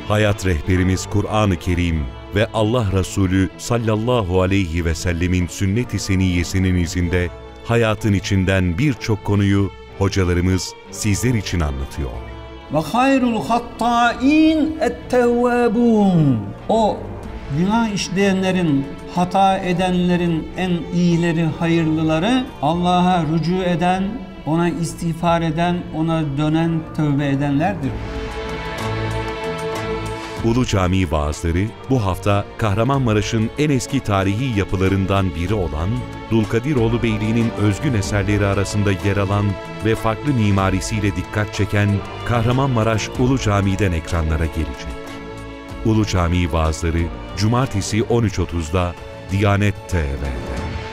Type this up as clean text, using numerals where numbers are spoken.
Hayat rehberimiz Kur'an-ı Kerim ve Allah Resulü sallallahu aleyhi ve sellemin sünnet-i seniyyesinin izinde hayatın içinden birçok konuyu hocalarımız sizler için anlatıyor. Ve hayrul hattâin ettevvâbûn. O günah işleyenlerin, hata edenlerin en iyileri, hayırlıları Allah'a rücu eden, ona istiğfar eden, ona dönen, tövbe edenlerdir. Ulu Cami vaazları bu hafta Kahramanmaraş'ın en eski tarihi yapılarından biri olan Dulkadiroğlu Beyliği'nin özgün eserleri arasında yer alan ve farklı mimarisiyle dikkat çeken Kahramanmaraş Ulu Cami'den ekranlara gelecek. Ulu Cami vaazları Cumartesi 13.30'da Diyanet TV'de.